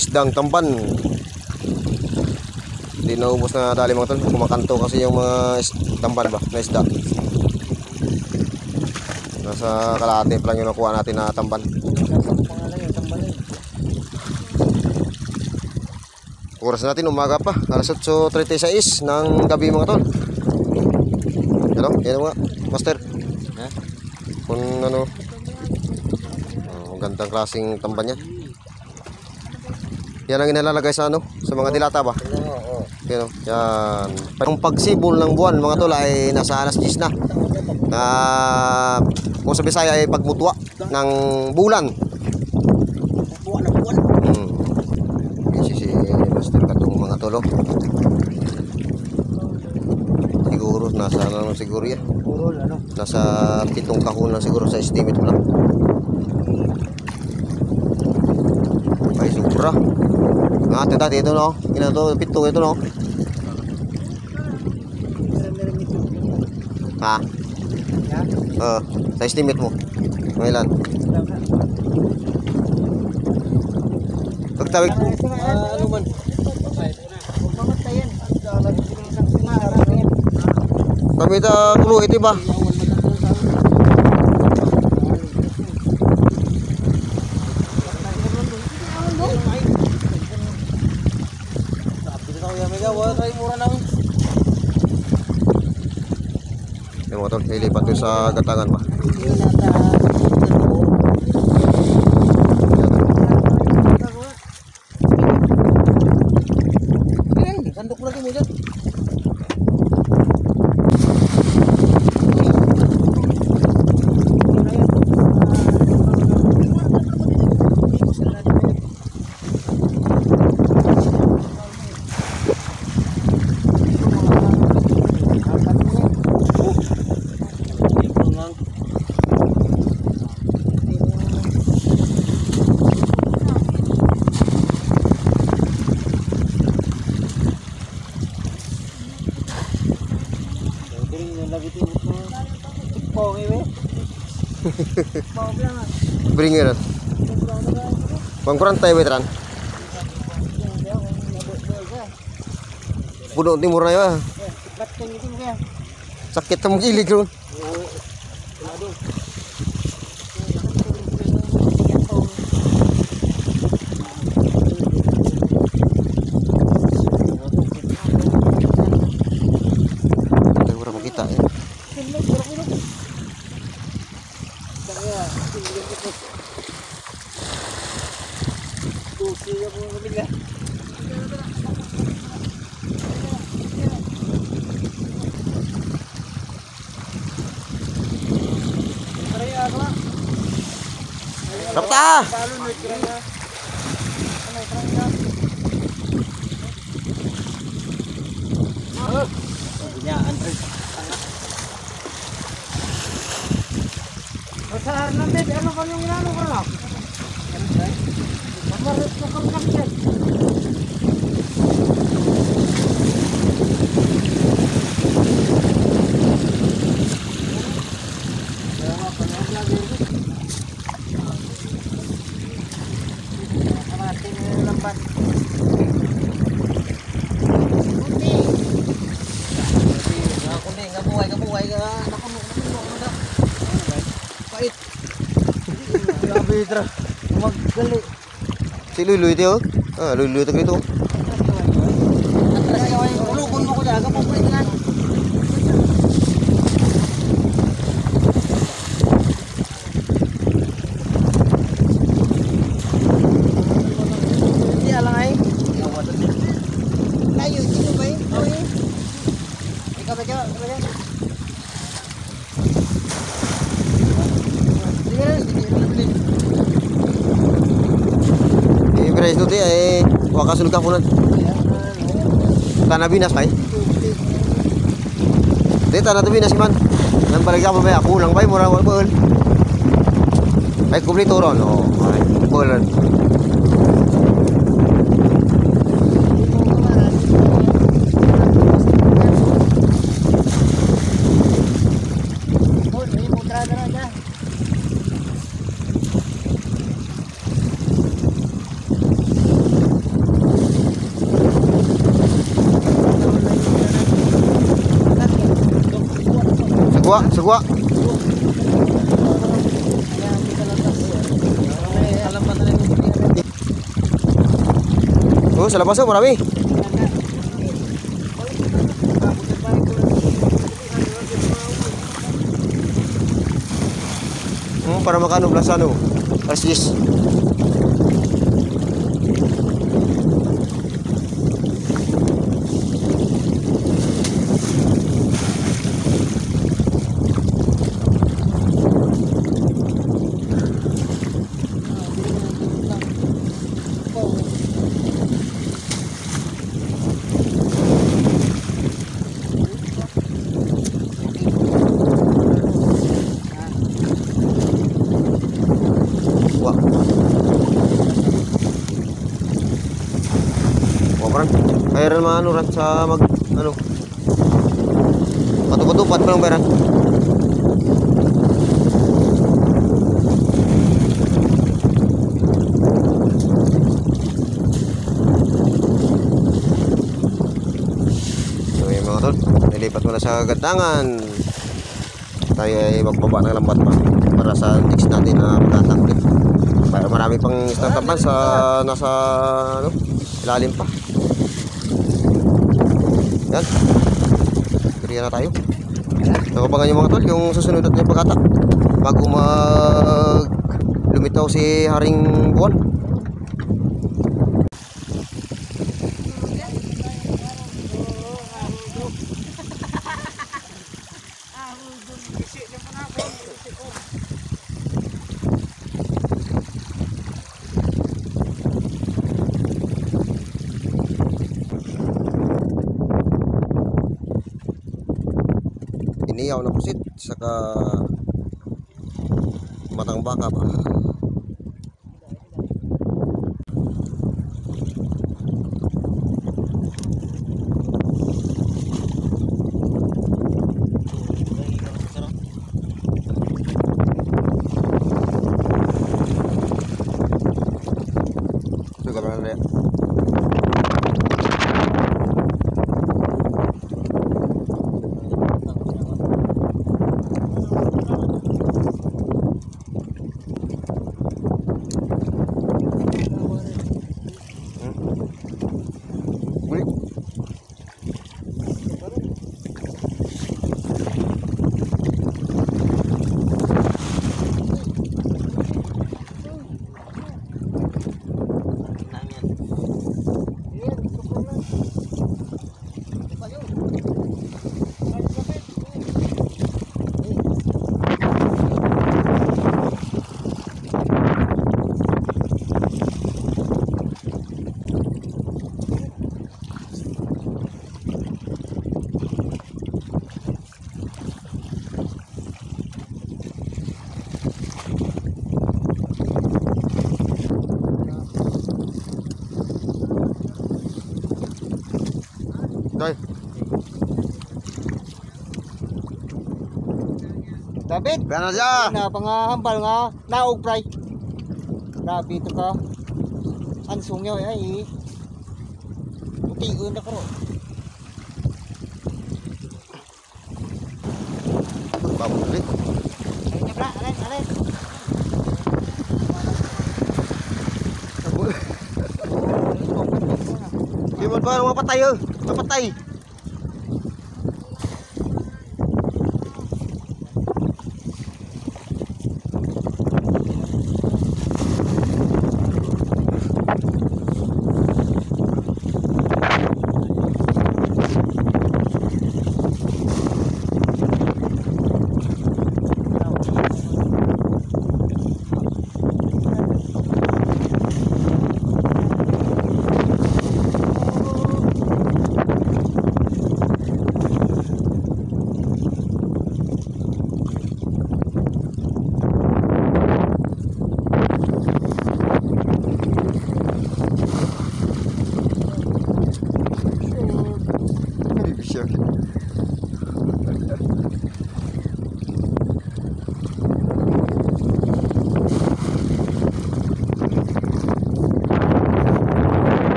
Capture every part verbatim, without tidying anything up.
isdang tamban. Hindi naubos na dali mga tol. Kumakanto kasi yung mga tamban ba na isda. Nasa kalahati pa lang yung nakuha natin na tamban. Oras natin umaga pa, alas eight thirty-six ng gabi mga tol. Ano? Yan mga master. Eh? Kung ano, oh, gandang klaseng tamban niya. Yan ang inalalagay sa ano, sa mga dilata ba? Oo. Yan, yan. Yung pagsibol ng buwan mga tol ay nasa alas diyes na. Na kung sa Bisaya ay pagmutwa ng bulan. Hmm. Kasi si master katong mga tolo. Siguro nasa ano siguro yan. Nasa pitong kahon lang siguro sa estimate ko lang. Ay sobra. Nga tata dito no. Ina to pito ito no. Ha? Uh, sa estimate mo ilan? Pagtawag ano man kami ta kulo iti ba? Yung motor, ilipat ko sa gatangan pa. Sandok lagi mo dyan. Bringer. Bang kurang tayo veteran. Puno timur na yun. Sakit sa mga ilig ron. Ito kurang makita ya. Rapta. Besar nanti ano kan yung inano ko lang. Pamarit ko kang kapten. Pitra maggali si Lulu itu ah Lulu itu gitu ulubon mo ko daga mo ko yan di alang ay layo sino ba eh oy ikaw ba jawa ba yan itu dia eh wakasul kafunan tanah binas bay dia tanah binas man yang paling gampang bay aku ulang bay murah murah beul bay kubli turun oh beul Sagwa, sagwa. Oh, sa labas oh, marami. Hmm, para makano plus ano? Plus yes. Wah. Wah, parang kaya mga ano ran sa mag ano. Patupad-tupad pa lang beran. So yung mga tol, nilipat mo na sa Gadangan. Tayo ay magbaba ng lambat pa para sa next natin na pagkatang ulit. Para marami pang startupan sa nasa ano, ilalim pa. Yan. Biriyan na tayo. Nakabangan yung mga tol, yung susunod natin yung pagkata bago mag lumitaw si Haring Buwan. Iniyaw na pusit saka matang baka pa. Ito gambar na. Day. David, Bana siya. na pangahambal nga naog pray. Grabe ito ka. Ansong yaw ay. Utiun na karo. Pabulit. Ay nyabra, alay, alay. Di mo ba mapatay oh? Mapatay.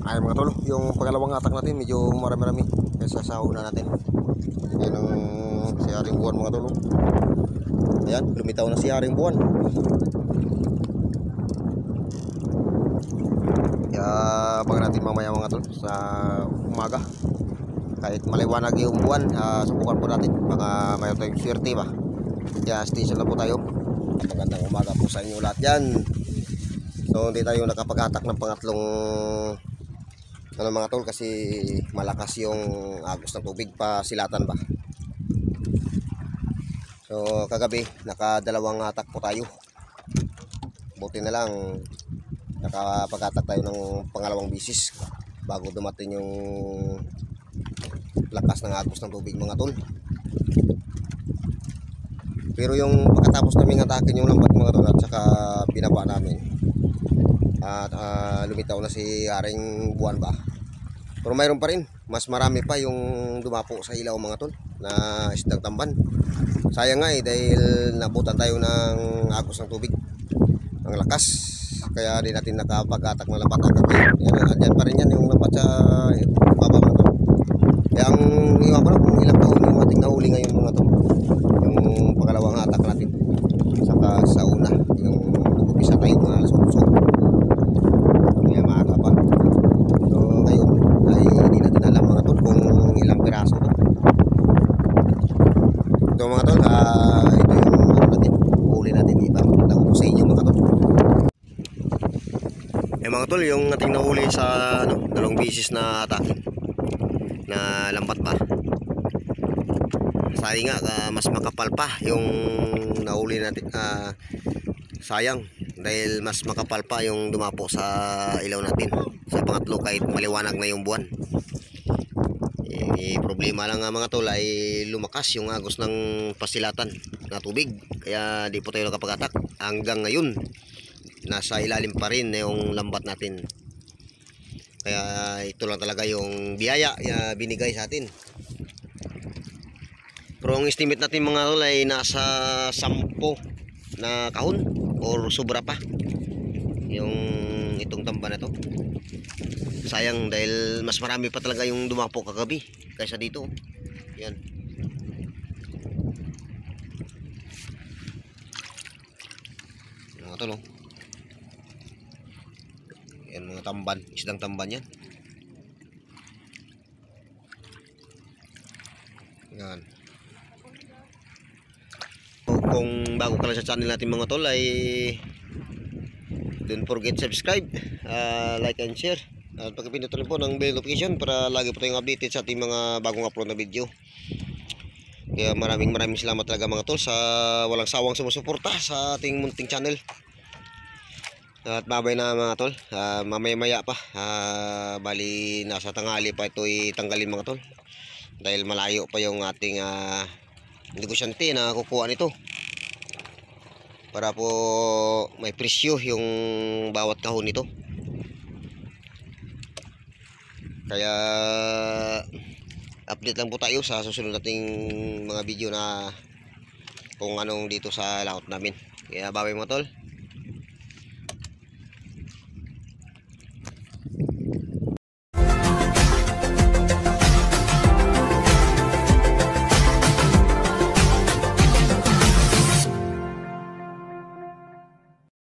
Ay mga tol, yung pangalawang atak natin medyo marami-rami kaysa sa una natin. Yan ang si Haring Buwan mga tol. Ayan, lumitaw na si Haring Buwan. Kaya abangan natin mamaya mga tol sa umaga. Kahit maliwanag yung buwan, uh, subukan po natin. Baka mayroon tayong swerte ba. Kaya station lang po tayo. Magandang umaga po sa inyo lahat yan. So hindi tayo nakapag-atak ng pangatlong ano mga tol kasi malakas yung agos ng tubig pa silatan ba. So kagabi nakadalawang atak po tayo. Buti na lang nakapag-atak tayo ng pangalawang bisis bago dumating yung lakas ng agos ng tubig mga tol. Pero yung pagkatapos namin atakin yung lambat mga tol at saka binaba namin at uh, lumitaw na si Haring Buwan ba. Pero mayroon pa rin, mas marami pa yung dumapo sa ilaw mga tol na isdang tamban. Sayang nga eh dahil nabutan tayo ng agos ng tubig ang lakas, kaya di natin nakapag-atak ng lambat agad. Yan, andyan pa rin yan yung lambat sa baba mga tol. Kaya ang iwan ko na kung ilang taon yung ating nahuli ngayon mga tol, yung pangalawang atak natin saka sa una yung nag-upisa tayo mga alas otso. Kaya maaga pa. So ngayon ay hindi natin alam mga tol kung ilang piraso to. Ito mga tol, uh, ito yung ano natin, huli natin iba. Nakita ko sa inyo mga tol. Eh mga tol, yung ating nahuli sa ano, dalawang bisis na atake na lambat ba. Sayang nga, uh, mas makapal pa yung nahuli natin. Uh, sayang dahil mas makapal pa yung dumapo sa ilaw natin sa pangatlo kahit maliwanag na yung buwan. Eh, problema lang nga mga tol ay lumakas yung agos ng pasilatan na tubig, kaya di po tayo nakapag-atak hanggang ngayon. Nasa ilalim pa rin yung lambat natin, kaya ito lang talaga yung biyaya na binigay sa atin. Pero ang estimate natin mga tol ay nasa sampo na kahon or sobra pa yung itong tamba na to. Sayang dahil mas marami pa talaga yung dumapo kagabi kaysa dito. Yan. Mga tol, oh. Yan mga tamban, isdang tamban yan. Yan. Kung bago ka lang sa channel natin mga tol ay don't forget subscribe, uh, like and share at pagpindot rin po ng bell notification para lagi po tayong updated sa ating mga bagong upload na video. Kaya maraming maraming salamat talaga mga tol sa walang sawang sumusuporta sa ating munting channel. At babay na mga tol, uh, mamaya maya pa, uh, bali nasa tanghali pa ito itanggalin mga tol dahil malayo pa yung ating uh, negosyante na kukuha nito para po may presyo yung bawat kahon nito. Kaya update lang po tayo sa susunod nating mga video na kung anong dito sa layout namin. Kaya babay mga tol.